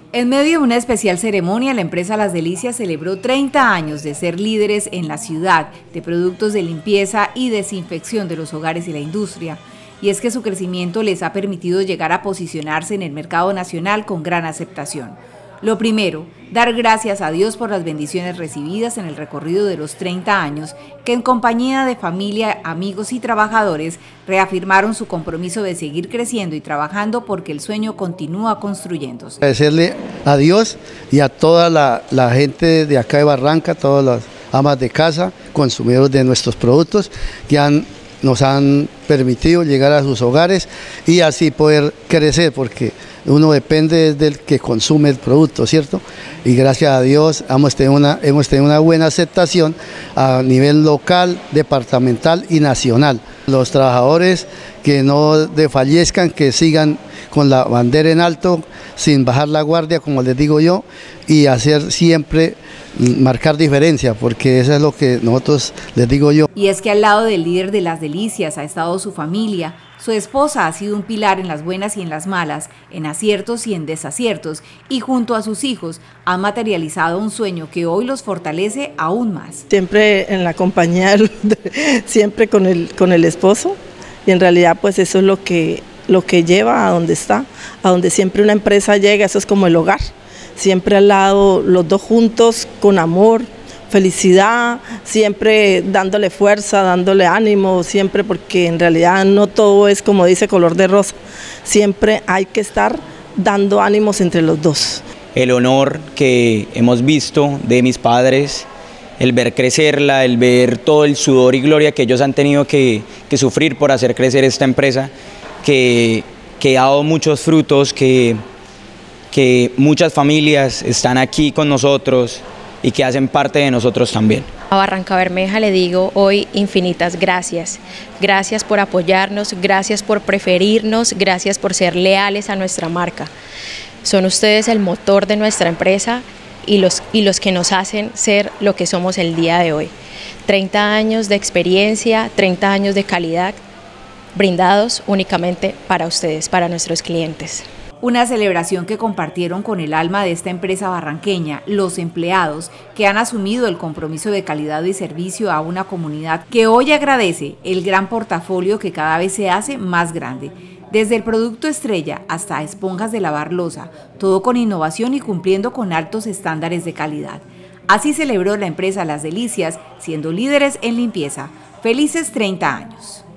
En medio de una especial ceremonia, la empresa Las Delicias celebró 30 años de ser líderes en la ciudad de productos de limpieza y desinfección de los hogares y la industria. Y es que su crecimiento les ha permitido llegar a posicionarse en el mercado nacional con gran aceptación. Lo primero, dar gracias a Dios por las bendiciones recibidas en el recorrido de los 30 años, que en compañía de familia, amigos y trabajadores reafirmaron su compromiso de seguir creciendo y trabajando porque el sueño continúa construyéndose. Agradecerle a Dios y a toda la gente de acá de Barranca, todas las amas de casa, consumidores de nuestros productos, que nos han permitido llegar a sus hogares y así poder crecer, porque uno depende del que consume el producto, ¿cierto? Y gracias a Dios hemos tenido una buena aceptación a nivel local, departamental y nacional. Los trabajadores que no desfallezcan, que sigan con la bandera en alto, sin bajar la guardia, como les digo yo, y hacer siempre, marcar diferencia, porque eso es lo que nosotros les digo yo. Y es que al lado del líder de Las Delicias ha estado su familia. Su esposa ha sido un pilar en las buenas y en las malas, en aciertos y en desaciertos, y junto a sus hijos han materializado un sueño que hoy los fortalece aún más. Siempre en la compañía, siempre con el esposo, y en realidad pues eso es lo que lleva a donde está, a donde siempre una empresa llega, eso es como el hogar, siempre al lado, los dos juntos, con amor, felicidad, siempre dándole fuerza, dándole ánimo, siempre, porque en realidad no todo es como dice color de rosa, siempre hay que estar dando ánimos entre los dos. El honor que hemos visto de mis padres, el ver crecerla, el ver todo el sudor y gloria que ellos han tenido que sufrir por hacer crecer esta empresa, que ha dado muchos frutos, que muchas familias están aquí con nosotros y que hacen parte de nosotros también. A Barranca Bermeja le digo hoy infinitas gracias. Gracias por apoyarnos, gracias por preferirnos, gracias por ser leales a nuestra marca. Son ustedes el motor de nuestra empresa y los que nos hacen ser lo que somos el día de hoy. 30 años de experiencia, 30 años de calidad, brindados únicamente para ustedes, para nuestros clientes. Una celebración que compartieron con el alma de esta empresa barranqueña, los empleados que han asumido el compromiso de calidad y servicio a una comunidad que hoy agradece el gran portafolio que cada vez se hace más grande. Desde el producto estrella hasta esponjas de lavar loza, todo con innovación y cumpliendo con altos estándares de calidad. Así celebró la empresa Las Delicias, siendo líderes en limpieza. ¡Felices 30 años!